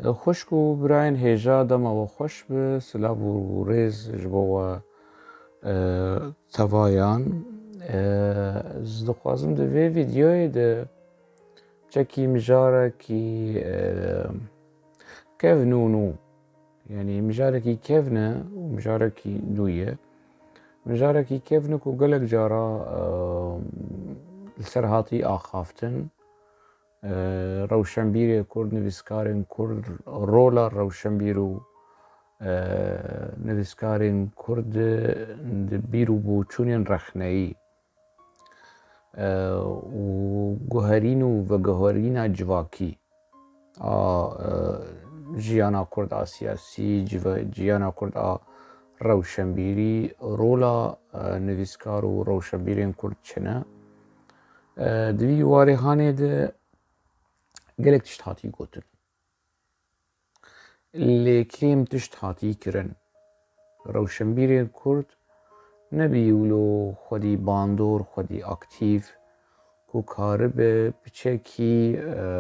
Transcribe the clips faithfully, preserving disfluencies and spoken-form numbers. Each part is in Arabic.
خوش کو براین هیجا دما و خوش به سلاو و ریز جبو تفایان از دخوازم ده وی ویدیوی ده چکی مجاره کی کفنونو يعني مجاره کی کفنه و مجاره کی دویه مجاره کی کفنه کو گلک جارا السرهاتی آخافتن روشنبیر کرد نویسکارین کرد رولا روشنبیرو نویسکارین کرد بیرو بو چونین رخنه‌ای و گوهرینو و گوهرینا جواکی جیانا کرد آ سیاسی جیانا کرد آ روشنبیری رولا نویسکارو روشنبیرین کرد چنه دوی واره هانه ده gelek tişt hatî gotin. Lê kêm tişt hatî kirin. Rewşenbîrên Kurd nebî wilo xwedî bandor, xwedî aktîv ku karibe piçekî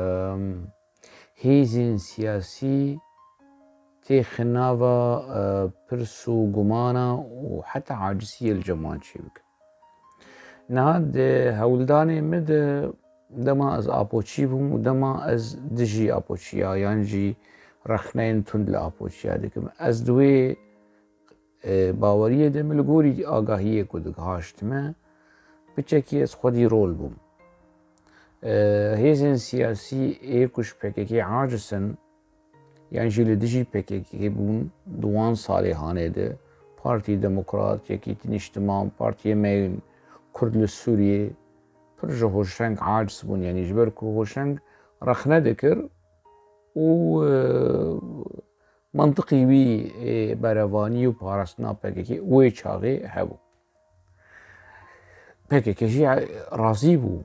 hêzên siyasî tê xinava pirs û gumana û heta aciziyê li ceman çê bike. Niha di hewldanê me de dema ez apoçî bûm û dema ez dijî apoçiya yan jî rexneyên tund li apoçiya dikim. Ez di wê baweriyê de min li gorî agahiyê ku dihaştime piçekî ez xwedî rol bûm. Hêzên siyasî ê ku ji P K K aciz in yan jî li dijî P K K bûn di wan salê hanê de Partî Demokrat, Yekîtîn Îjtiman, Partiyê me Kurd li Sûriyê پر ji hoşeng aciz bûn yanî ji ber ku hoşeng rexne dikir û mantiqî wî berevanî û parastina P K K wê çaxê hebû. P K K jî razî bû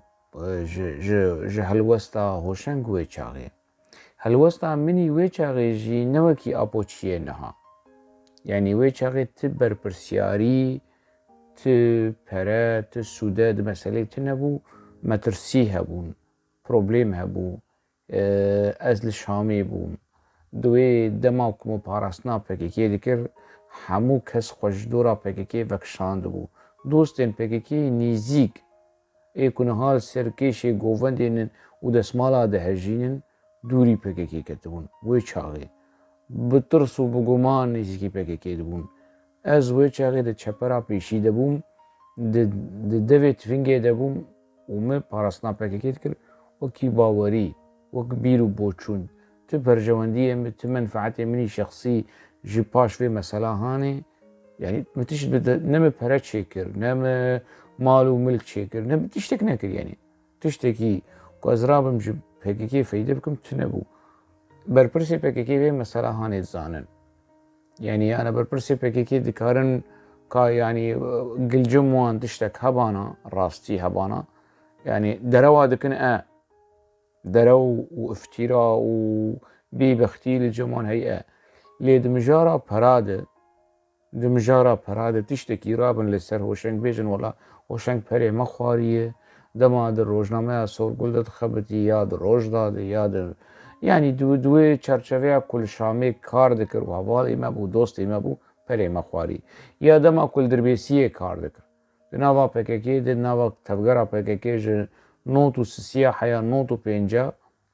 ji helwesta hoşeng wê çaxê. Helwesta minî wê çaxê jî ne wekî apoçiyê niha. Yani wê çaxê ti berpirsyarî ti pere, ti sûde di meselê ti nebû, metirsî hebûn, problem hebû, ez li Şamê bûm. Di wê dema ku min parastina P K K dikir, hemû kes xwe ji dora P K K vekişandibû. Dostên P K K'yê nêzik ê ku niha li ser kêşê govendên û desmala dihejînin dûrî P K K ketibûn wê çaxê. Bi tirs û bi guman nêzîkî P K K dibûn. Ez wê çaxê di çepera pêşî de bûm, di devê tivingê de bûm û me parastina P K K dikir wekî bawerî, wek bîr û boçûn. Ti percewendiyê min, ti menfaetê minî şexsî ji paş vê mesela hanê yanî min tişt ne min pere çêkir, ne min mal û milk çêkir, ne min tiştek nekir yanî. Tiştekî ku ez rabim ji P K K feyde bikim ti nebû. Berpirsê P K K vê mesela hanê dizanin. Yani yani berpirsê P K K dikarin ka yani gilcim wan tiştek hebana, rastî hebana. Yani derewa dikin e. Derew û iftîra û bêbextî li ceman hey e. Lê di mijara pera de, di mijara pera de tiştekî rabin li ser hoşeng bêjin wela hoşeng perê me xwariye, dema di rojnameya Sorgul de dixebitî ya di Rojda de ya di yani di wê çerçeveya ku li Şamê kar dikir û hevalê me bû, dostê me bû, perê me xwarî. Ya dema ku li Dirbêsiyê kar dikir. Di nava P K K de, di nava tevgera P K K ji not û sisiya heya not û pênca,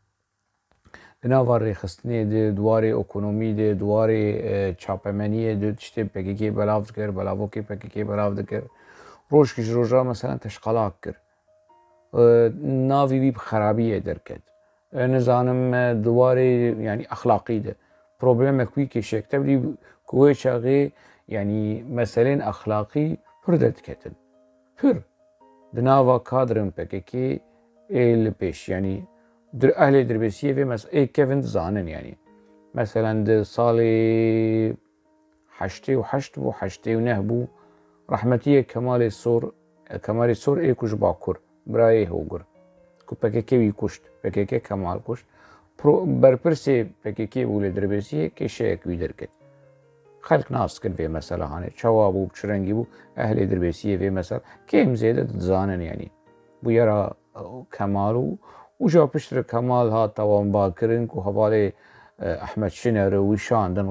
di nava rêxistinê de, dwarê ekonomî de, dwarê çapemeniyê de tiştê P K K belav dikir, belavokê P K K belav dikir. Rojkî ji roja mesela teşqalak kir. Navî wî bi xerabiyê derket. Nizanim dwarê yani exlaqî de. Problemek wî kêşek tevlî ku wê çaxê yani meselên exlaqî pir derdiketin. Pir. Di nava kadrên P K K ê li pêş yani ehlê Dirbêsiyê vê ê kevin dizanin yani. Meselen di salê heştê û heşt bû, heştê û neh bû rehmetiyê Kemalê Sor, Kemalê Sor ê ku ji Bakur, birayê Hogur. Ku P K K wî kuşt, P K K Kemal kuşt. Berpirsê P K K bû li Dirbêsiyê kêşeyek wî derket. Xelk nas dikin vê mesela hanê, çawa bû, çi rengî bû, ehlê Dirbêsiyê vê mesela kêm zêde dizanin yani. Bu yera Kemal û û ja piştre Kemal hat tawan bakirin ku hevalê أحمد شنر ويشاندن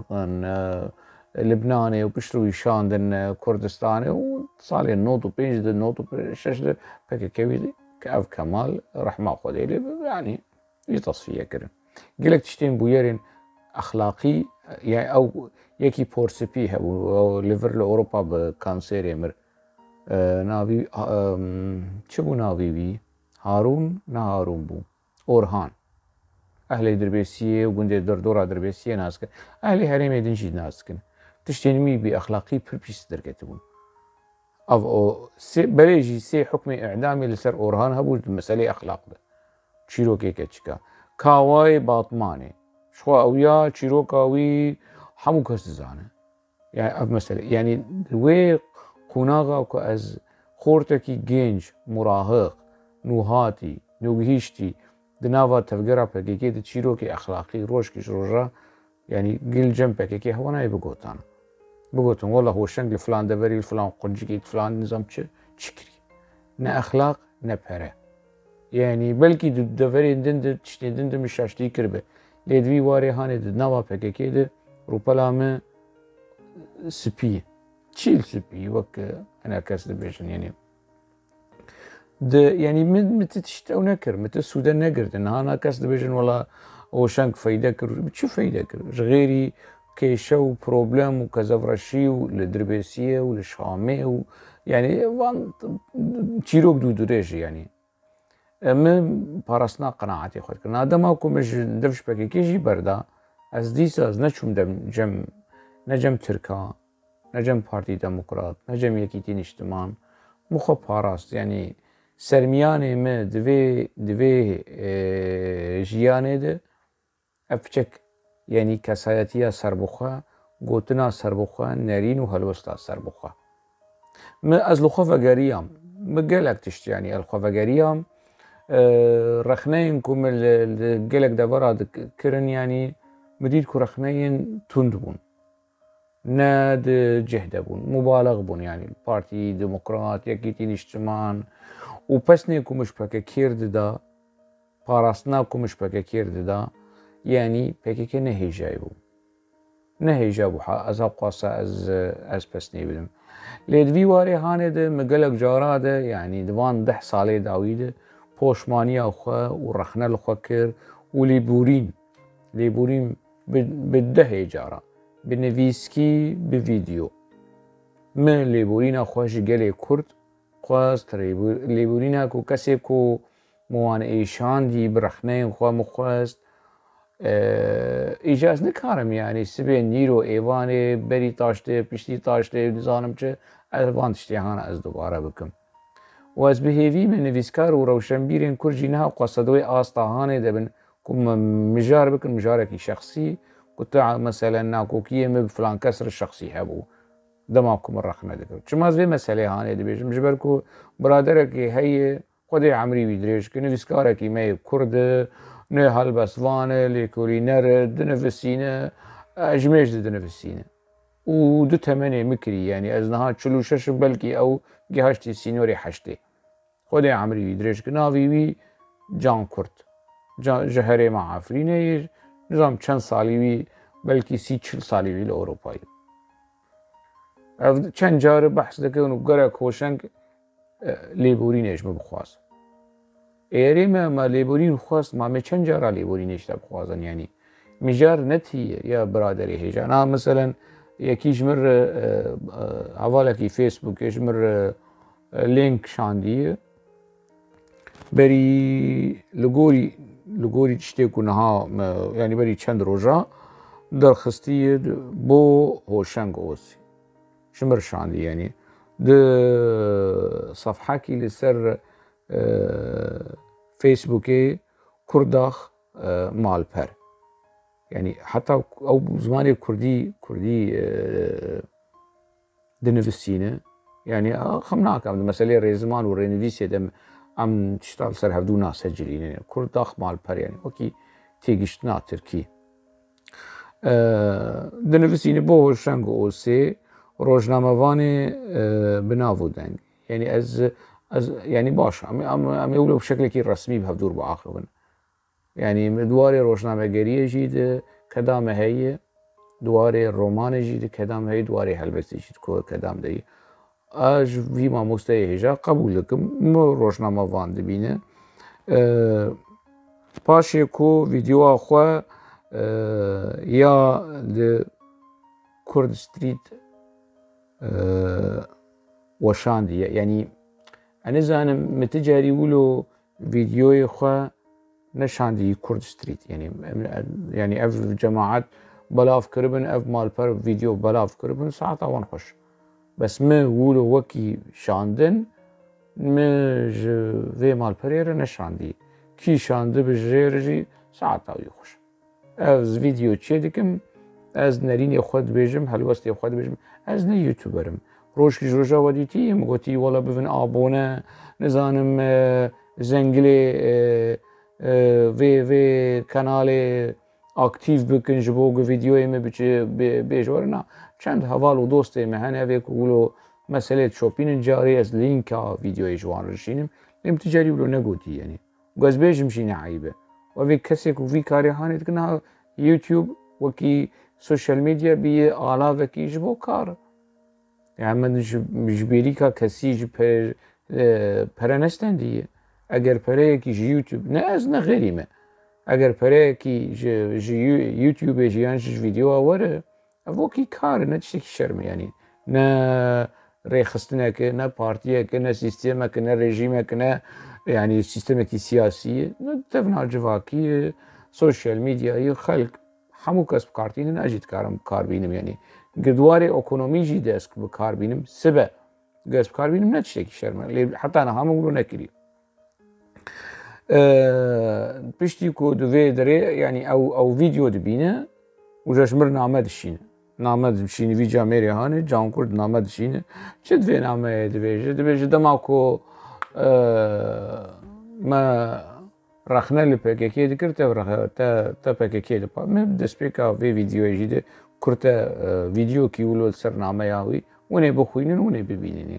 لبناني وبشترو ويشاندن كردستاني وصالي النوط وبينجد النوط وششد بكي كويدي كأف كمال رحمة خديلي يعني يتصفية كرن قلك تشتين بويرين أخلاقي يعني أو يكي بورسبي أو ليفر لأوروبا بكانسير يمر آه نافي آه شبو نافي بي هارون نا هارون بو أورهان أهل دربيسية وقندي دردورة دربيسية ناسكن أهل هريمي دنجي ناسكن تشتينمي بأخلاقي بربيس دركتبون أو سي بريجي سي حكم إعدامي لسر أورهان هبو مسألة أخلاق ده چیرۆ کێکێکچکە کاوای باتمانێ شخوا ئەویا چیرۆکاوی هەموو کەس دەزانە ئەف مەسەلە یعنی وێ قوناغاکە ئەز خۆرتێکی گەنج مراهق نوهاتی نوگهیشتی دناوا تەفگەرا پەکێکێ چیرۆکی ئەخلاقی ڕۆژکیش ڕۆژە یعنی گیلجەم پەکێکی هەوانای بگۆتانە بگوتن وەڵە هۆشەنگ لە فلان دەڤەری فلان قونجێکی فلان نظام چ چکری نە ئەخلاق نە پەرە يعني بلكي دفرين دند تشتي دند مش شاشتي كربه ليدوي واري هاني دد نوا بكيكي ده روبلا ما سبي تشيل سبي وك انا كاس دبيشن يعني ده يعني مت تشتو نكر مت السودان نكر ده انا كاس دبيشن ولا او شانك فايده كر شو فايده كر غيري كيشو بروبلم وكزفرشي ولدربيسيه ولشامي يعني وان تشيروك دودريج يعني من پاراستنا قناعتي خود کرد نادما کو مش دفش بکی کیجی بردا از دیس از نچوم دم جم نجم ترکا نجم پارتی دموکرات نجم یکیتین اجتماع مخو پاراست يعني سرمياني ما دوي دوي جياني ده افچك يعني كسايتيا سربخوا گوتنا سربخوا نرين و هلوستا سربخوا ما از الخوفگريام مقالك تشت يعني الخوفگريام رخنين كم الجلك دبرة كرن يعني مديد كو رخنين تندبون ناد جهد بون مبالغ بون يعني البارتي ديمقراط يكيتين اجتماع وبسني كو مش بكا كيرد دا باراستنا كو مش بكا كيرد دا يعني بكا كي نهي جايبو نهي جابو حا ازا قاسا از از بسني بدم ليد في واري هاني ده مقلق جارا ده يعني دوان ده سالي داوي ده پۆشمانی ئەوخوا و ڕەخنە لەخوا کرد و لێبورین لێبورین بدەهێ جارە بنڤیسکی بڤیدیۆ من لێبورینە خۆشی گەلێ کورد خواست لێبورینە و کەسێک و موانە ئێشاندی برەخنەی خوا مخواست ئیجاز نکارم یانی سبێ نیرۆ ئێوانێ بەری تاشتێ پشتی تاشتێ نزانم چ ئەوان تشتیهانە ئەس دووبارە بکەم واز بهيفي من نفيسكار وروشنبيرين كورجينها وقصدوي آستاهاني دبن كم مجار بكن مجاركي شخصي كنت مثلا ناكوكية مب فلان كسر الشخصي هبو دماغكم الرخنة دكتور شما زي مسألة هاني دبيش مجبركو برادركي هي خدي عمري بيدريش كي نفيسكاركي ماي كرد نه هالبسوانة ليكولي نرد دنفسينة أجميش دنفسينة ودو تمني مكري يعني ازنها چلو شش بلكي او جهاشتي سينوري حشتي خدي عمري يدريش كنافي وي جان كرت جهري مع عفريني نظام چند سالي وي بلكي سي چل سالي وي لأوروباي چند جار بحث دكون وقرأ كوشنك ليبورينيش مبخواز ايري ما ما ليبورين بخواز ما مي چند جارا ليبورينيش تبخوازن يعني مجار نتي يا برادري هيجا انا مثلا يكيش مر عوالكي فيسبوك يش مر لينك شاندية بري لغوري لغوري تشتيكو نها يعني بري چند روجا درخستية بو هوشنگ اوسي شمر شاندي يعني ده صفحاكي لسر فيسبوكي كرداخ مالبر يعني حتى او زماني كردي كردي دنفسينه يعني خمناك عم مسألة ريزمان ورينفيسيا دم عم تشتغل سر هفدو ناس سجلين يعني كرد اخ مال بر يعني اوكي تيجيشتنا تركي دنفسينه بو شنگ اوسي روجنامه واني بنافو دنگ يعني از از يعني باش عم عم يقولوا بشكل كي رسمي بهفدور باخر يعني مدواري روشنامه گريه جيد كدام هي دواري الرومان جي كدام هي دواري هلبسي جي كدام دي اج في ما مستوى هجا قبول لكم مو روشنامه فان دبينه أه پاشی کو ویدیو خو یا د کرد ستریت وشاندی یعنی انا زانم متجاری ولو ویدیوی خو نشاندی کرد ستریت یعنی يعني اف جماعات بلاف كربن اف مال پر فيديو بلاف كربن ساعات وان خوش بس ما ولو وكي شاندن ما في مال برير نشاندي كي شانده بجريرجي ساعات اوي خوش از فيديو تشيدكم از نرين خود بيجم هلوست خود بيجم از نه يوتيوبرم روش كي جوجا وديتي مغوتي ولا بفن ابونه نزانم زنگلي في في كانالي اكتيف بكن جبوغ فيديو ايمه بيجي بيجورنا چند حوال و دوست مهنه ويك ولو مسألة شوبين جاري از لينكا فيديو جوان رشينم لم تجاري ولو نگوتي يعني وقاز بيجم شيني عيبه وفي كسيك وفي كاري هاني تكنا يوتيوب وكي سوشيال ميديا بي آلاف وكي جبو كار يعني من جبيريكا كسي جبر پرنستن ديه اگر پره کی يوتيوب نه از نه غيريمه اگر پره کی يوتيوب جيان فيديو وره افوكي كار نه تشتكي شرم يعني نه ريخستنك نه بارتيك نه سيستمك نه ريجيمك نه يعني سيستمك سياسي تفنى جواكي سوشيال ميديا يخلق حمو كسب كارتين اجيت كارم كار بينم يعني قدواري ايكونومي جي ديسك بكار بينم سبا كسب كار بينم نتشتكي شرم حتى انا هم يقولوا نكري أه بشتي كو دوفي دري يعني او او فيديو دبينه وجاش مر نامه دشينه نامه دشينه في جاميري هاني جان كرد نامه دشينه چد في نامه دبيجه دبيجه دماكو أه ما رخنا لبكيكي دكر تا تا تا بكيكي دبا ما دسبيكا في فيديو يجي كرتا أه فيديو كي ولو سر نامه ياوي وني بخوينن وني ببينن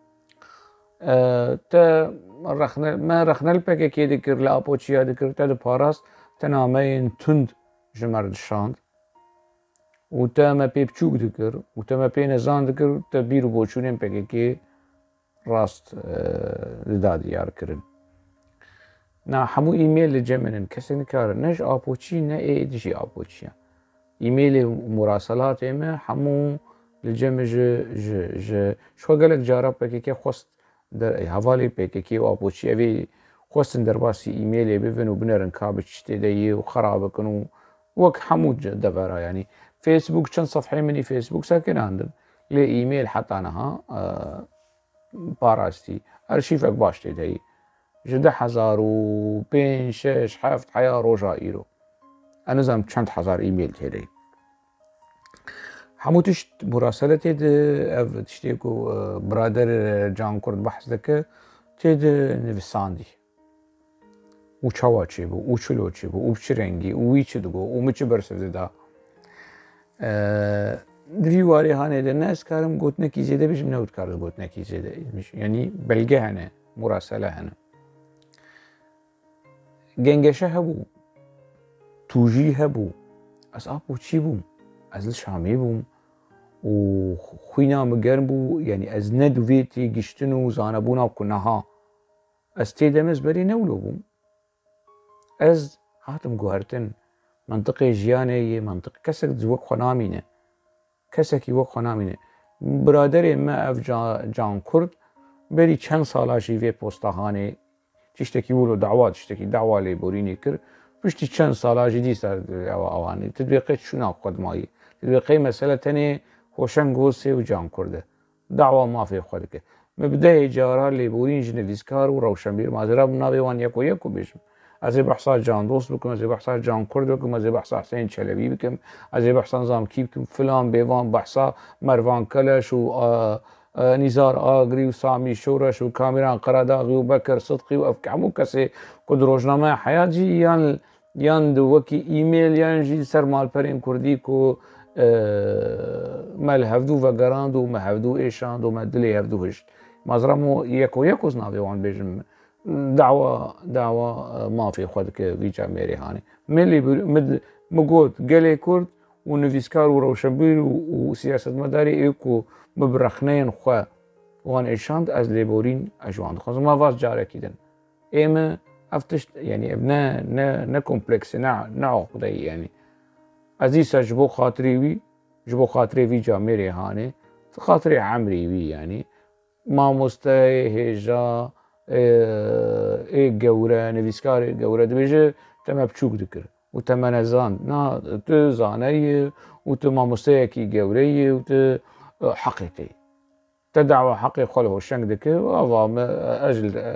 أه تا رخنا ما رخنا البكيكي دكر لا ابوچيا دكر تا دباراس تنامه تند جمر شاند و تا ما بيبچوك دكر و تا ما بين زان دكر تا بيرو بوچونن بكيكي راست دادي يار كرن نا حمو ايميل لجمنن كسن كار نج ابوچي نه اي دي ابوچي ايميل مراسلات اما حمو لجم ج ج ج شو قالك جارب بكيكي خوست در حوالي بكيكي ابوچي ابي خوستن درباسي ايميل بيفن وبنرن كابچ تدي وخراب كنو وك حمو دبره يعني فيسبوك كان صفحه مني فيسبوك ساكن عندن لي ايميل حتى انا ها باراستي ارشيفك باش تدي جده حزار و بين شش حفت حيا روجا ايرو انا زم چند حزار ايميل تدي حموتش مراسله تد اف تشتيكو برادر جان كرد بحث دك تد نفساندي و چاواچي بو و چلوچي بو و چرنگي و ويچ دغو و مچ برسد دا دوی واری هانه ده ناس کارم گوت نکیزه ده بيجم نوت کار گوت نکیزه ده يعني بلگه هنه مراسله هنه گنگشه هبو توجی هبو از ابو چی بوم از الشامی بوم و خوینا مگرم بو يعني از ندویتی گشتنو زانبونا کنها از تیدمز بری نولو بوم از هاتم گوهرتن منطقه جياني منطقه كسك زوق خنامينه كسكي وق خنامينه برادر ما اف جان كرد بري چند سالا جيوي پوستاهانه تشتكي ولو دعوات تشتكي دعوه لي بوريني كر پشتي چند سالا جدي سر اواني تطبيقات شنو قدماي تطبيقي مساله تاني هوشن غوسي وجان كرد دعوه ما في خدك مبدا جارا لي بورين جنفيسكار وروشنبير مازرا منابي وان يكو يكو بيش از بحثا جان دوست بكم از بحثا جان كرد بكم از بحثا حسين چلبي بكم از بحثا نظام كي بكم فلان بيوان بحثا مروان كلش و آه آه نزار آغري و سامي شورش و كاميران قراداغي و بكر صدقي و افكعمو كسي قد روجنامه حياة جي يان يان دو وكي ايميل يان جي سر مال پرين كردي كو آه مال هفدو وگراندو ما هفدو ايشاندو ما دلي هفدو هشت مازرامو يكو يكو زنابي وان بيجم دعوة دعوة ما في خدك في جاميري هاني ملي مد مقود قلي كرد ونفيسكار وروشنبير وسياسة مداري ايكو مبرخنين خوا وان ايشاند از ليبورين اجواند خاص ما فاز جاري كيدن ايما افتش يعني ابنا نا نا كومبلكس نا نا عقدي يعني عزيزة جبو خاطري وي جبو خاطري في جاميري هاني خاطري عمري وي يعني ما مستي هجا اي جورا نفيسكار جورا دبيجه تما بچوك دكر وتما نزان نا تو زاني وتما مستيكي جوري وت حقيقي تدعوى حقي خلو الشنق دكر وافا اجل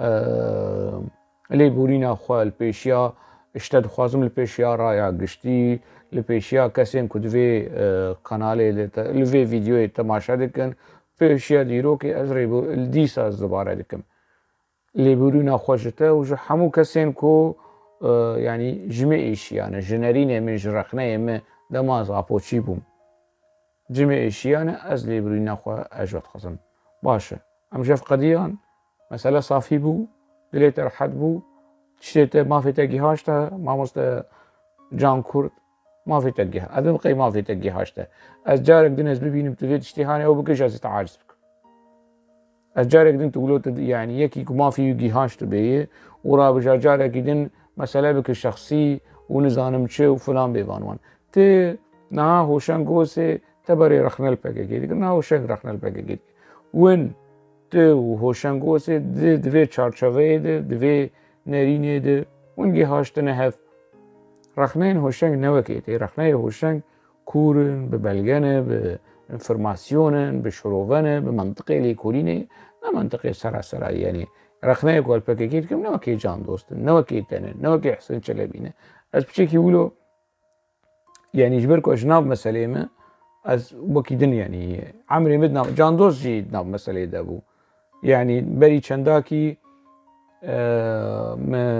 لي بورينا خوا البيشيا اشتد خوازم البيشيا رايا قشتي البيشيا كسين كدفي قنالي لفي فيديو تماشا دكن بيشيا ديرو كي ازري الديسا الزبارة دكم اللي بيرونا خوشته وجو حمو كسين كو اه يعني جمعيش يعني جنرين من جرقنا من دماز عبوشي بوم جمعيش يعني از اللي بيرونا خو اجوات خزم باشا ام جاف قديان مسألة صافي بو دليت رحد بو تشتيته ما في تاقي هاشته ما مست جان كورد ما في تاقي ادم قي ما في تاقي هاشته از جارك دنز ببينم تفيد اشتهاني او بكش از تعاجز بك أجارك دين تقولوا يعني يكي ما في يجي هاش تبيه ورا بجارك دين مسألة بك الشخصي ونزانم شيء وفلان بيبانوان ت نا هوشان قوسي تبري رخنا الباكيت نا هوشان رخنا الباكيت وين ت وهوشان قوسي د دوي چارچوي د دوي نريني د ونجي هاش تنهف رخنين هوشان نوكيت رخنين هوشان كورن ببلغنه ب انفرماسيون بشروفنه بمنطقه اللي كوريني نا منطقه سرا سرا يعني رخنه يقول باكيت كم نوكي جان دوست نوكي تنه نوكي حسن شلبينه از بشكي يقولوا يعني جبركو اجناب مسألة ما از وكيدن يعني عمري مدنا جان دوست جي ناب مسألة دابو يعني بري چنداكي اه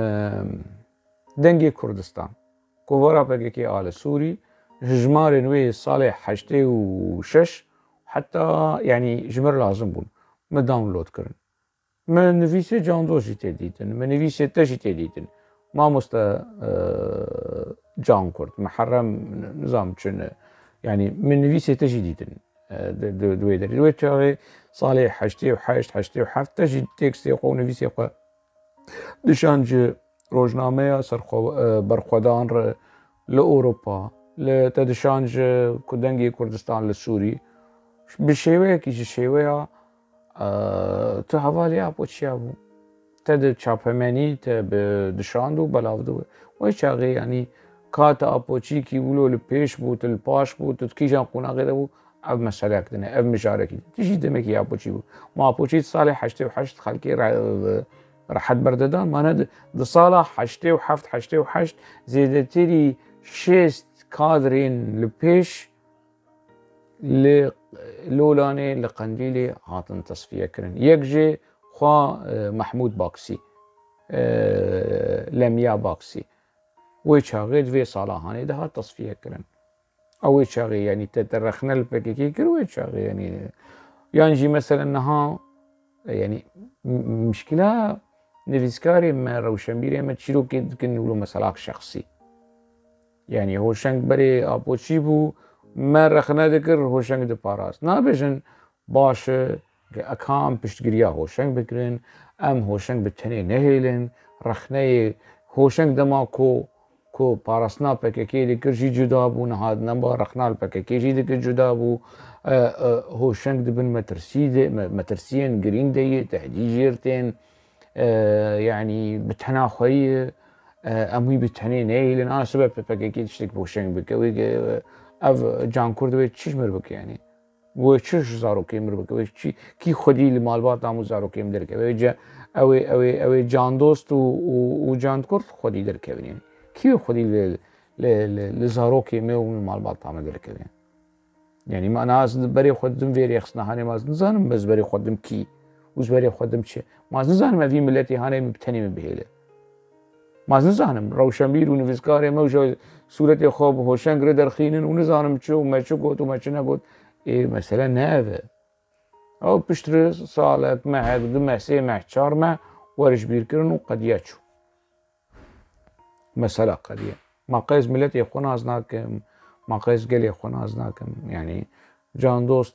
دنگي كردستان كوفارا باكيكي آل سوري جمار نوي صالح حشتي وشش حتى يعني جمر لازم بون ما داونلود كرن ما نفيسي جاندو جي تديتن ما نفيسي تجي تديتن ما مستا جان كرد محرم نظام چن يعني من نفيسي تجي ديتن دوي دري دوي تشاغي صالح حشتي وحشت حشتي وحفت تجي تكستي قو نفيسي قو دشانج روجنامه سرخو برخودان لأوروبا لتدشانج كدنجي كردستان للسوري بشيوه كيش شيوه اه تو حوالي ابو تشابو تد چاپمني ت بدشاندو بلاودو وي چاغي يعني كات ابو تشي كي ولو البيش بوت الباش بوت تكيجان قونا غيرو اب مساله كدنا اب مشاركي تجي دمك يا ابو تشي ما ابو تشي صالح حشتي وحشت خلكي راحت برددان ما ند صالح حشتي وحفت حشتي وحشت زيدتيري شيست كادرين لبيش لولاني لقنديلي هاتن تصفية كرن يكجي خوا محمود باكسي لميا باكسي ويشاغي في صلاحاني ده تصفية كرن او ويشاغي يعني تترخنا الباكيكي كر ويشاغي يعني يعني جي مثلا انها يعني مشكلة نفيسكاري ما روشنبيري ما تشيلو كن نقولوا مسألة شخصي يعني هوشنگ بري ابوچی بو ما رخنا دکر هوشنگ د پاراس نابجن باشه اکام پشتگیریا هوشنگ بکرن ام هوشنگ بتنی نهیلن رخنه هوشنگ دما کو کو پاراسنا پککی دکر جی جدا بو نهاد نبا رخنال پککی جی دکر جدا بو هوشنگ دبن مترسید مترسين جرين دي تهديجيرتين يعني بتنا خوي اموي بتهني نيل انا سبب بكي تشتك بوشنگ بكوي اف جان كردوي چش مربك يعني و چش زارو كي مربك چي كي خدي المالبات امو زارو كي مدرك اوي اوي اوي اوي جان دوست و جان كرد خدي درك يعني كي خدي ل ل لزارو كي مو المالبات امو درك يعني يعني ما انا بري خدم فيري خصنا هاني ما زانم بس بري خدم كي وز بري خدم چه ما زانم في ملتي هاني مبتني بهيله ما زانم روشنبیر و نویسکار موجود صورت خواب هوشنگ رو در خینن و نزانم چه و ما چه گوت و ما چه نگوت ای مثلا نهوه او پشتر سالک مه دو مه سه مه چار مه ورش بیر کرن و قدیه چو مثلا قدیه ما قيس ملتي خو ناز ناكم ما قيس قلي خو ناز ناكم يعني جان دوست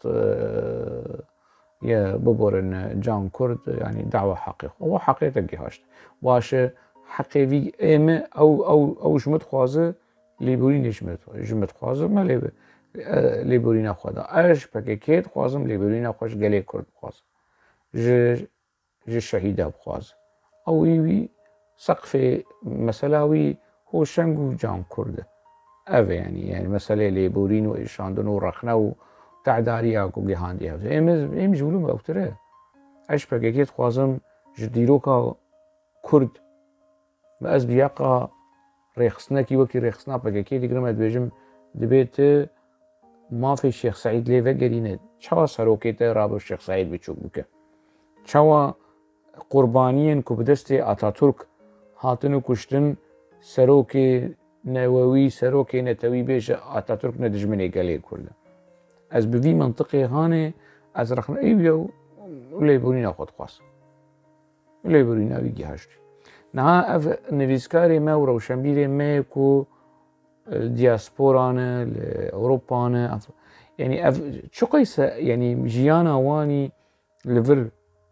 يا ببورن جان كرد يعني دعوة حقيقة هو حقيقة جهاشت واش حقيقي ام او او او جمت خوازه ليبورين جمت جمت خوازه ما ليب ليبورين خدا اش بكيت خوازم ليبورين خوش قلي كرد خواز ج ج شهيده بخواز او وي سقف مسلاوي هو شنگو جان كرده أف يعني يعني مسألة ليبورين وإشاندن ورخنا وتعداري أكو جهاندي هذا إم إم جولو ما أكتره أش بقيت خوازم جديروكا كرد ما أز بياقا ريخسنا كي وكي ريخسنا بقيت يقرم أدبجم دبيت ما في الشيخ سعيد ليفا قرينه شوا سروكيته رابو الشيخ سعيد بتشوك بك شوا قربانيين كبدستي أتاتورك هاتنو كشتن سروكي نووي سروكي نتوي بيش أتاتورك ندجمني قالي كله از بفي منطقي هاني از رخنا ايوه ليبورينا خود خواست ليبورينا بيجي هاشتي نها اف نفيسكاري ما وروشنبيري ما كو دياسبورانا لاوروبانا يعني اف شو قيس يعني جيانا واني لفر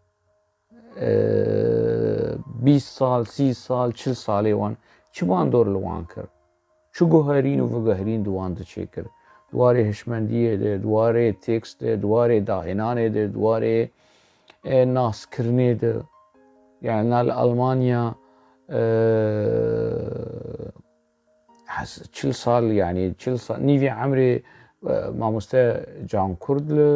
بيس سال سي سال چل سالي وان چبان دور لوان كر شو گوهرين و وگهرين دوان دچيكر دواري هشمندية ده دواري تكست ده دواري داهنانه ده دواري ناس كرنه ده يعني نال ألمانيا حس چل سال يعني چل سال نيفي عمري ما مستا جان كرد ل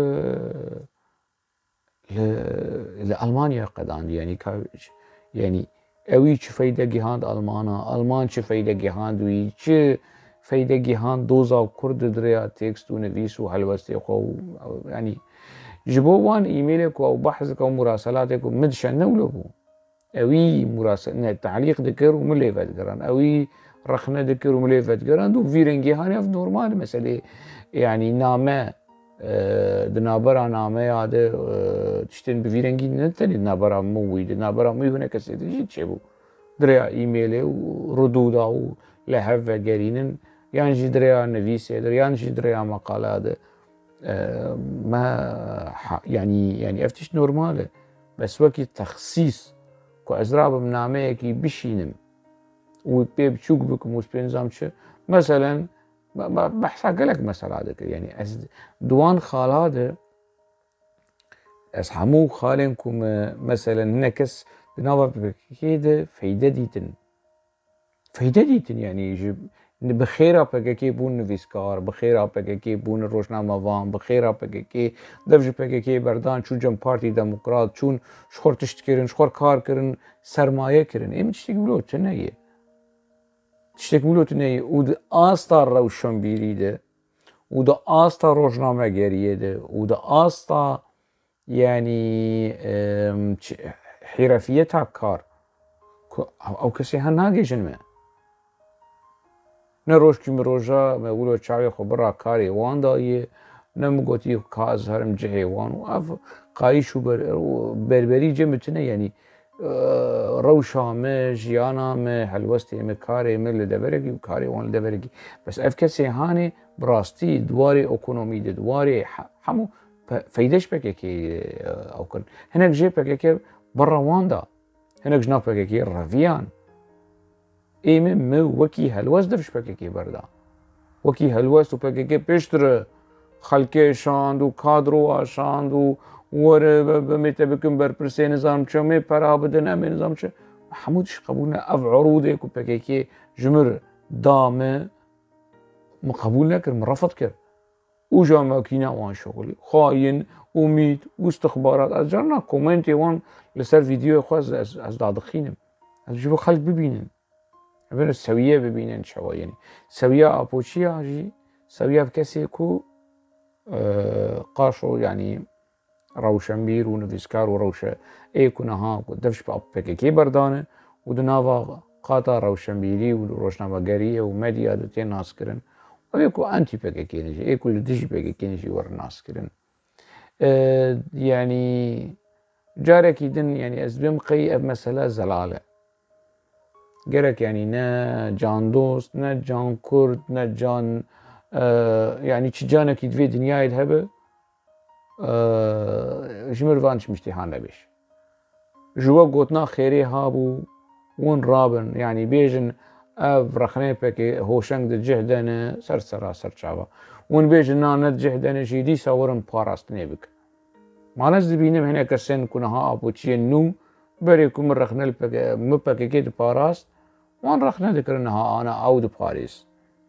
لألمانيا قدان يعني يعني اوي چه فايدة جهاند ألمانا ألمان چه فايدة جهاند وي چه فايدة جهاند دوزا كرد دريا تكست ونفيس وحلوستي خو يعني جبو وان ايميلك او بحثك او مراسلاتك مدشان نولبو اوي مراسل تعليق ذكر وملي فاتقران اوي رخنا ذكر وملي فاتقران دو فيرنجي هاني اف نورمال مسألة يعني نامه دنابرا نامه هذا تشتين بفيرنجي نتني دنابرا موي دنابرا موي هنا كسي جيت شبو دريا ايميلي وردودا ولهفة قرينن يعني دريا نفيسة يعني دريا مقالات ما يعني يعني افتش نورماله بس وقت تخصيص كو ازراب من نامه كي بشينم وبيب شوك بكم وسبينزامش مثلا بحثا قالك مثلا هذا يعني دوان خال هذا اسحمو خالنكم مثلا نكس بنوع كده فايدة ديتن فايدة ديتن يعني يجب بخيرا بكي بون نفيسكار بخيرا بكي بون روشنامه وان بخيرا بكي دفج بكي بردان چون جم بارتي ديمقراط چون شخور تشتكرن شخور كار كرن سرمایه كرن ايم تشتكي بلو تنيه تشتكي بلو تنيه ود آستا روشنبيري ده ود آستا روشنامه گريه ده ود آستا يعني حرفيتها كار او كسي هناگيجن ما نروش كي مروجا ما يقولوا تشاوي خبرا كاري وان دايه نمقوتي كاز هرم جهي وان واف قايشو بربري جمتنا يعني روشا ما جيانا ما حلوستي ما كاري ما لدبرقي وكاري وان لدبرقي بس اف كسي هاني براستي دواري اكونومي دواري حمو فايدش بكي او كن هناك جي بكي برا واندا هناك جناب بكي رافيان ايمن مو وكي هلوز دفش بكي بردا وكي هلوز تو بكي بيشتر خلقه شاند و كادرو شاند و ور بميت بكم بر برسي نظام چمي پرا بدن ام نظام چ محمودش قبولنا اف عروضه كو بكي جمر دامه مقبول نكر مرفض كر وجا ماكينه وان شغلي خاين اميد واستخبارات از جرنا كومنتي وان لسر فيديو خاص از دادخينم از جبو خلق ببينن بين السوية ببينن شوا يعني سوية أبوشيا جي سوية بكسي كو آه قاشو يعني روشنبير ونفيسكار وروشة اي كنها دفش باب بكي بردانه ودنافا قاطع روشنبيري وروشنافا قرية ومديا دتين ناس كرن ويكو انتي بكي نجي اي كل دجي بكي نجي ور ناس كرن آه يعني جارك يدن يعني ازبم قي مسألة زلالة جرك يعني نا جان دوست نا جان كرد نا جان آه يعني تشجانا كي في دنيا يذهب آه جمر فانش مشتيحان لبيش جوا قوتنا خيري هابو ون رابن يعني بيجن اف رخني بكي هوشنگ د جهدن سر سرا سر چاوا ون بيجن نا ند جهدن جيدي سورن باراست نيبك مالز بينم هنا كسن كنها ابوتشي نو بريكم من رخنل بكي مبكي كيد باراست وان رخنا ذكرنها انا اود باريس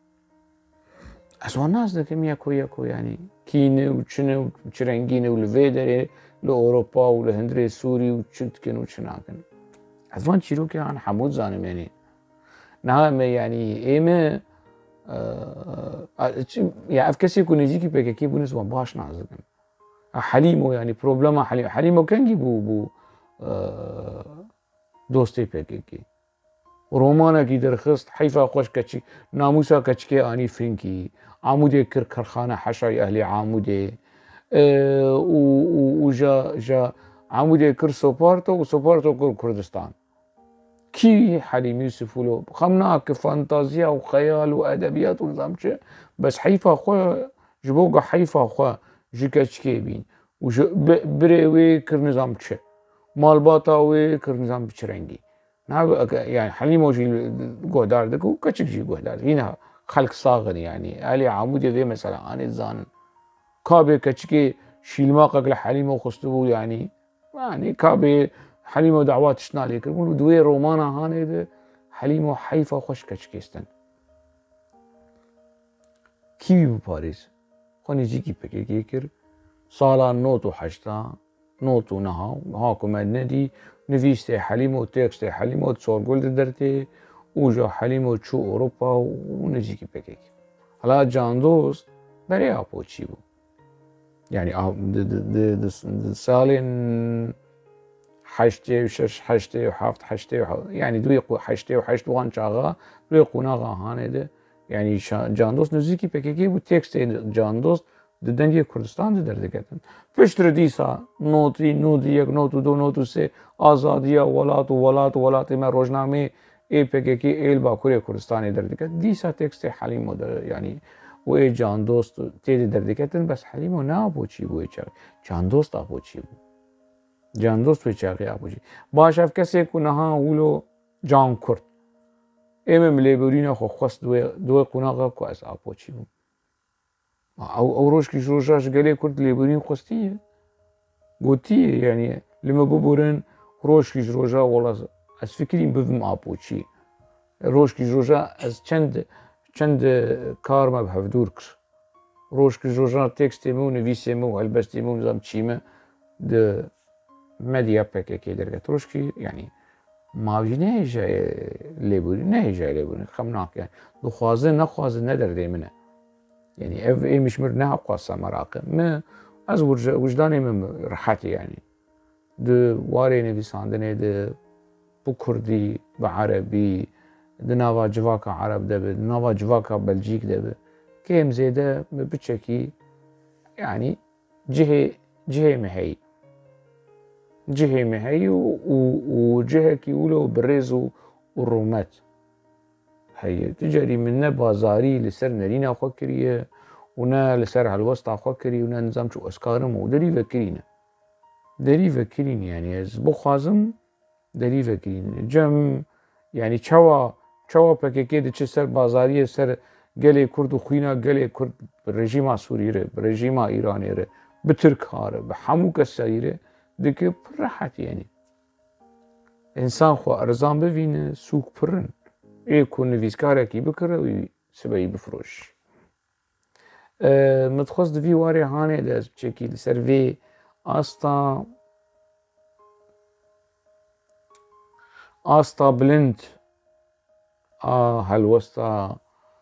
اسوان ناس دكم ياكو ياكو يعني كيني وشنو وشرنجيني والفيدري لاوروبا ولهندري سوري وشتكن وشناكن اسوان شيروكي عن حمود زانم يعني نعم يعني ايما آه يعني افكسي كون يجيكي بكي بونس باش نازكن حليمو يعني بروبلما حليمو حليمو كان جيبو بو آه دوستي بكي رومانا كي درخست حيفا خوش كتشي ناموسا كتشكي اني فرنكي عمودي كر كرخانه حشاي اهلي عمودي أه وجا جا عمودي كر سوبارتو وسوبارتو كر كردستان كي حليم يوسف ولو خمناك فانتازيا وخيال وادبيات ونظام شي بس حيفا خو جبوقا حيفا خو جيكتشكي بين وج بريوي كر نظام شي مالباطاوي كر نظام بشرنجي يعني حليم وجي قهدار دكو كتشك جي قهدار هنا خلق صاغر يعني الي عمودي ذي مثلا انا زان كابي كتشكي شيلماقك لحليم وخستبو يعني يعني كابي حليم ودعوات شنالي يقولوا دوي رومانا هاني حليم وحيفا خوش كتشكيستن كيوي بباريس خوني جيكي بكي كيكر صالا نوتو حشتا نوتو نها هاكو مدندي نفيستي حليمو تيكستي حليمو تصور قول درتي وجا حليمو تشو اوروبا ونجيكي بكيك هلا جان دوست بري ابو تشيبو يعني د سالين حشتي وشش حشتي وحافت حشتي يعني دوي حشتي وحشت وان شاغا دوي قناغا هاني ده يعني جان دوست نجيكي بكيكي وتيكستي جان دوست دنگی کردستان در دکتن پشتر دیسا نوتی نودی یک نوتو دو نوتو سه آزادیا ولات و ولات و ولات ما روزنامه ای پی کی ایل باکوری کردستانی در دکت دیسا تکست حلیم در يعني و ای جان دوست تیدی در دکتن بس حلیم نه ابو چی بو چه جان دوست ابو چی بو جان دوست و چاقی ابو چی باش اف کسی کو نه ولو جان کرد ام ملیبورین خو خواست دو دو قناغه کو اس ابو چی بو او او روش كي روجاش قالي كنت ليبورين خوستيه قوتيه يعني لما ببورن روش كي روجا والله از فكرين بفم ابوتشي روش كي روجا از چند چند كار ما بهفدوركر روش كي روجا تكستيمو نفيسيمو البستيمو نظام تشيما د ميديا باكي كي درجه روش كي يعني ما بجنه جاي ليبورين نه جاي ليبورين خمناك يعني دو خوازن نخوازن ندر دي منه يعني اف اي مش مرنا قاصة مراقب ما از وجداني من راحتي يعني دو واري نفيساندني دو بو كردي بعربي دو نافا جواكا عرب دبي دو نافا جواكا بلجيك دبي كيم زيدا بتشكي يعني جهة جهة مهي جهة مهي وجهة كيولو بريزو والرومات هي تجري من بازاري لسر نرينا خوكريه ونا لسر على الوسط خوكري ونا نظام شو اسكارم ودري فكرينا دري فكرين يعني زبو خازم دري فكرين جم يعني چوا چوا پکه د چ سر بازاري سر گلي كرد خوينا گلي كرد رژيما سوري ره رژيما ايراني ره بترك هاره بحمو كسيره دك راحت يعني انسان خو ارزان ببینه سوق پرن ای کو نویسکاره کی بکره و سبایی بفروش متخصص دوی واری هانه دست بچکی لسروی آستا آستا بلند آه هلوستا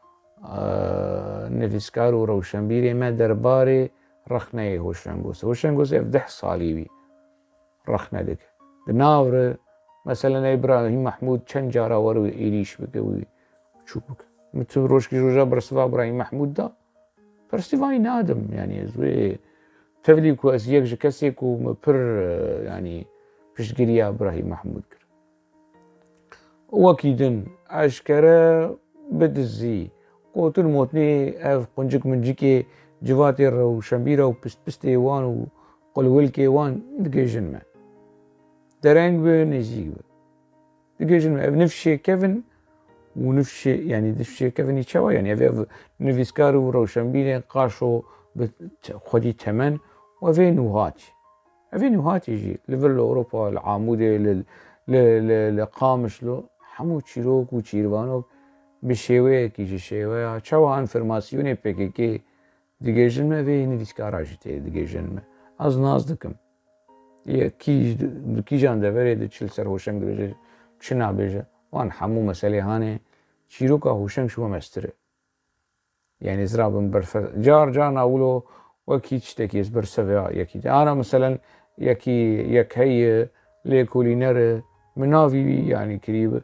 نویسکار و روشنبیری ما درباره رخنه هوشنگوس هوشنگوس افده سالی بی رخنه دک دناوره مثلا ابراهيم محمود چند جارا ورو ايريش بكوي شو بك متو روش كي جوجا برسوا ابراهيم محمود دا برسواي نادم يعني زوي تفلي كو اسيك جكسي كو مبر يعني بشجريا ابراهيم محمود كر وكيدن أشكرا بدزي قوتل موتني أف قنجك من جيكي جواتر وشمبيرة وبست بستي وان وقلولكي وان دقيجن ما درانج بنجيب دقيجن ما نفشي كيفن ونفشي يعني نفشي كيفن يتشوى يعني أف نفيسكارو روشمبيرة قاشو خدي تمن وفي نوهاتي أفي نوهاتي يجي ليفل أوروبا العامودة لل لقامش له حمو تشيروك وتشيروانوك بشيوه كيجي شيوه چاوه انفرماسيوني بكيكي ديجيجن ما في نفيسكارا جتي ديجيجن ما از ناز دكم يا كي كي جان دفري دتشل سر هوشنگ بيجي چنا بيجي وان حمو مسألة هاني تشيروكا هوشنگ شو مستر يعني زرابن برف جار جانا اولو وكي تشتكي برسفيا يكي انا مثلا يكي يك هي ليكولينر منافي يعني كريب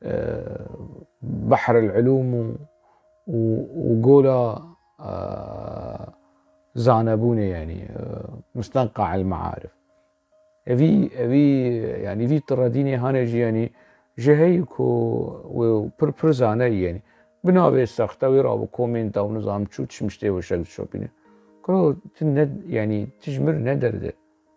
بحر العلوم وقولا زانبوني يعني مستنقع المعارف في في يعني في ترديني هانجي يعني جهيكو وبربرزاني يعني بنابي سخته ويرابو كومنتا ونظام شو تشمشتي وشغل شوبيني كلو تند يعني تجمر ندرده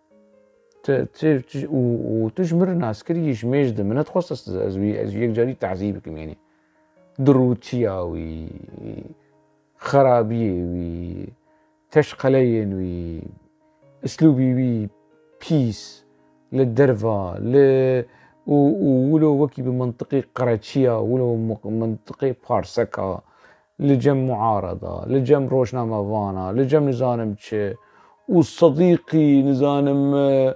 وتجمر ناس كري يجميجد من تخصص ازوي ازوي يجري تعذيبكم يعني دروتيا وي خرابيه وي تشقلين وي اسلوبي وي بيس للدرفا ل ولو وكي بمنطقي قراتشيا ولو منطقي بارسكا لجم معارضة لجم روشنامة فانا لجم نزانم تش والصديقي نزانم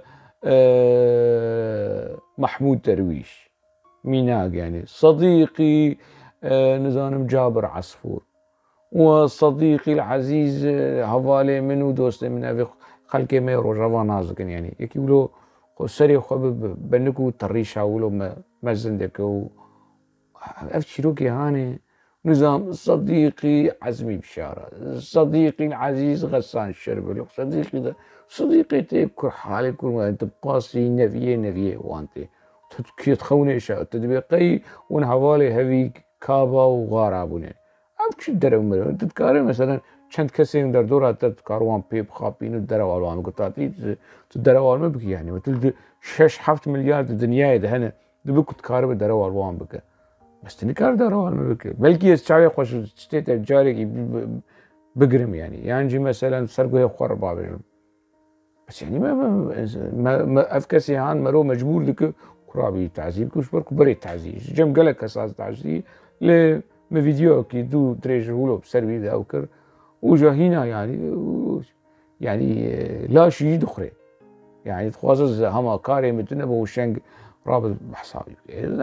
محمود درويش ميناق يعني صديقي نزانم جابر عصفور وصديقي العزيز هفالي منو دوستي من أبي خلقي ميرو جوا نازكن يعني يكي ولو سري خبب بنكو طريشة ولو مزندكو أفتشيروكي هاني نظام صديقي عزمي بشارة صديقي العزيز غسان الشربلي صديقي ده صديقي تيكر حالي كل ما انت بقاسي نفيه نفيه وانتي تكي تخوني شاء تدبيقي ونحوالي هذي كابا وغارابوني أفكش الدرو مريو انت تكاري مثلا چند كسي در دورة تتكاروان بيب خابين الدرو والوان قطعتي تدرو والما بكي يعني وتلد شش حفت مليار الدنيا ده هنا دبكو تكاري بالدرو والوان بكي بس تنكار درو والما بكي بلكي يستشعري خوش تشتيت الجاري بقرم يعني يعني مثلا سرقو يخور بابجم بس يعني ما ما ما أفكسي هان مرو مجبور لك قرابي تعذيب كوش بركو بري تعذيب جم قالك أساس تعذيب ل ما فيديو كي دو دريج ولو بسربي ذا أوكر وجاهينا يعني يعني لا شيء دخري يعني تخصص هما كاري متنا بوشنج رابط بحسابي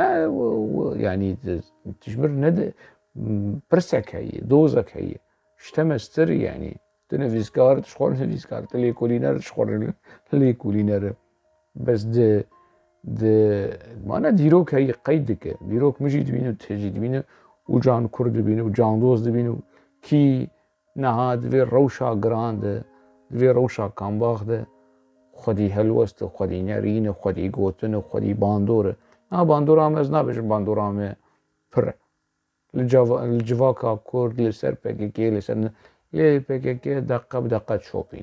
يعني تجمر ند برسك هي دوزك هي اشتمستر يعني تنفيسكار تشخور نفيسكار تلي كولينر تشخور تلي كولينر بس د د مانا ديروك هي قيدك ديروك مجي دبينو تهجي دبينو وجان كرد دبينو وجان دوز دبينو كي نهاد في روشا جراند في روشا كامباخ ده خدي هلوست خدي نرين خدي قوتن خدي باندور نا باندور هم از نبش باندور هم پر الجوا الجواكا كرد لسر بكي لسر ليه بكي دقة بدقة شوبين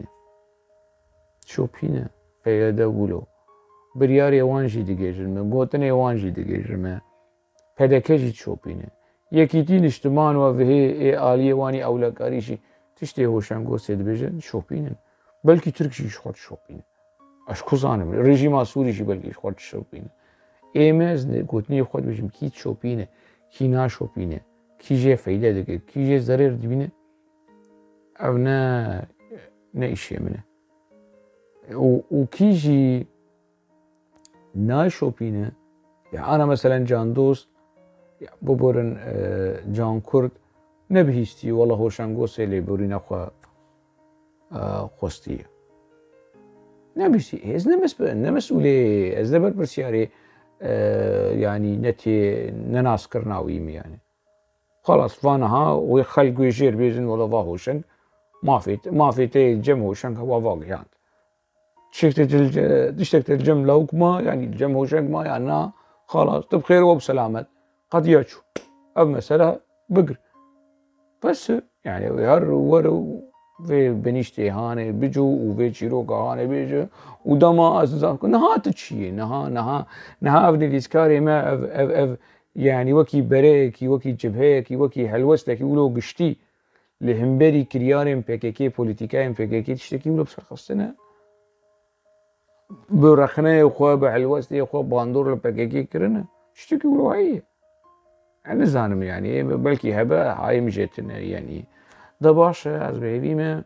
شوبينه بيدا ولو برياري وانجي ديجيجرمه قوتني وانجي ديجيجرمه پدكجي شوبينه يكيتين اجتماع وفي آلية واني أولا كاريشي تشتي هوشنگو سيد بيجن شوبينه بلكي تركشي شخوت شوبينه اشكو زانم رژیم سوریشی بلکه خود شوپینه ایمز گوتنی خود بجم کی شوپینه کی نا شوپینه کی جه فایده دکه کی جه ضرر دبینه او نه نه ایشه منه و, و کی جی نا شوپینه يعني انا مثلا جان دوست ببورن جان كرد نبهيستي والله هو شانغو سيلي بورين اخو خوستيه نبيسي ازنا مسؤول مسؤولي ازنا بربرسياري آه يعني نتي نناس كرناويم يعني خلاص فانها ويخلقوا يجير بيزن ولا فاهوشن ما في ما في تي الجم هوشن هو فاق يعني تشتت الج تشتت الجم لوك ما يعني الجم هوشن ما يعني خلاص طب خير وبسلامة قضية شو أو مسألة بقر بس يعني هر ورو في بنيشتي هاني بيجو وفي شيروكا هاني بيجو ودما أساسا نها تشي نها نها نها أبني الإسكاري ما أف أف أف يعني وكي بريكي وكي جبهيكي وكي حلوستك يقولوا قشتي لهمبري كريارين بيكيكي بوليتيكاين بيكيكي تشتكي ولا بصر خصنا برخنة وخوا بحلوستي وخوا باندور بيكيكي كرنا تشتكي ولا هي أنا زانم يعني بلكي هبة هاي مجتنا يعني ده باش از بيبيمه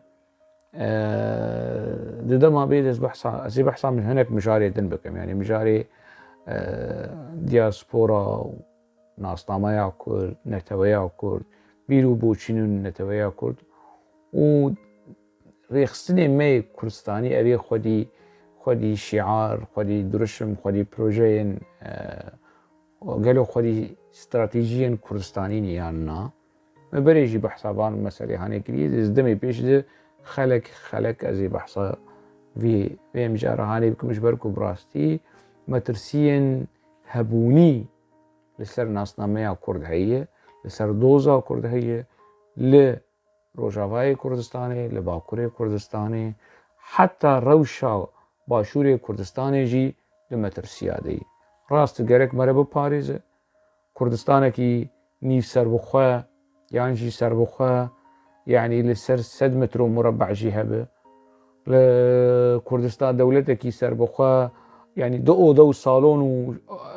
أه ده ما بيد از بحصا از بحصا من هناك مجاري دنبكم يعني مجاري أه دياسبورا ناس نامايا كرد نتويا كرد بيرو بوچينون نتويا كرد و ريخستني مي كردستاني أبي خودي خودي شعار خودي درشم خودي بروجين أه وقالوا خودي استراتيجيا كردستاني نيانا ما بريجي بحسابان مسألة هاني كريد ازدمي بيش ده خلق خلق ازي بحصا في في مجارة هاني بكمش بركو براستي مترسين هبوني لسر ناس نامية كرد هي لسر دوزا كرد هي لروجافاي كردستاني لباكوري كردستاني حتى روشا باشوري كردستاني جي لمترسيا دي راست گرک مره بپاریزه كردستانه كي نيف سر بخوا يعني جي سر بخوا يعني لسر سد متر مربع جي هبه لكردستان دولته كي سر بخوا يعني دو اوضه و صالون و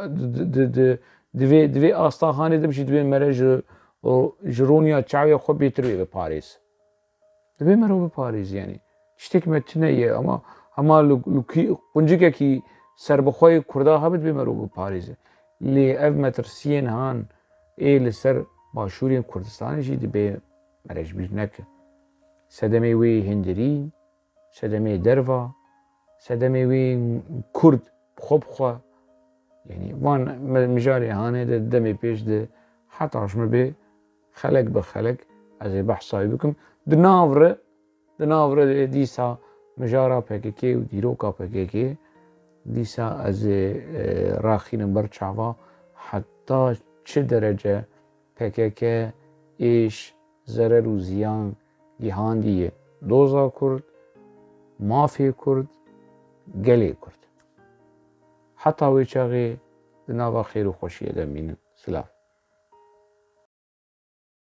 دوی دوی آستاخانه دمشي دوی مره جرونيا تشاوية خو بيتروي بباريس دوی مره بپاریز يعني تشتك متنه اما اما لكي قنجيكا كي سر بخوي كردا هبت بمرو بباريزه لي اف مترسين هان اي لسر باشوري كردستان جي دبي مرج بينك سدمي وي هندرين سدمي درفا سدمي وي كرد بخوب خوا يعني وان مجاري هاني ده دمي بيش ده حتى عشم بي خلق بخلق ازي بحصاي بكم دنافره دنافره ديسا مجارا بكيكي وديروكا بكيكي دیسا از راخین برچاوا حتی چه درجه پکک ایش ضرر و زیان گیهان دیه دوزا کرد مافی کرد گلی کرد حتی وی چاقی دناوا خیر و خوشیه دمینن سلاف